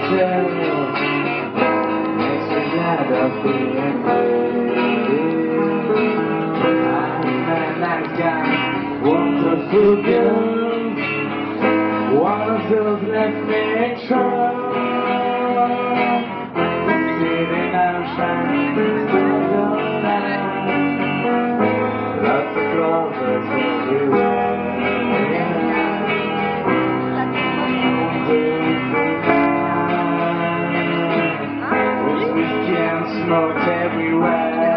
tell. Makes me glad of being free. I'm a nice guy, wonderful girl. One of those left me in trouble. Sitting outside, lots of lovers everywhere. Whiskey and smoke everywhere.